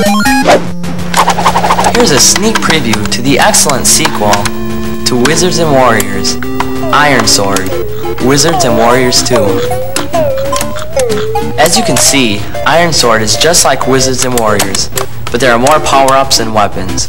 Here's a sneak preview to the excellent sequel to Wizards and Warriors, Ironsword, Wizards and Warriors 2. As you can see, Ironsword is just like Wizards and Warriors, but there are more power-ups and weapons.